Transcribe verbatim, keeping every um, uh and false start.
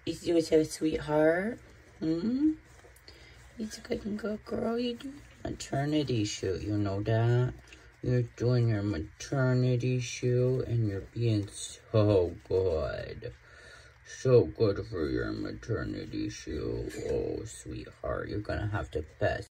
You do it so, sweetheart. Hmm? He's a good and good girl. You do maternity shoot. You know that? You're doing your maternity shoot and you're being so good. So good for your maternity shoot. Oh, sweetheart. You're gonna have to pet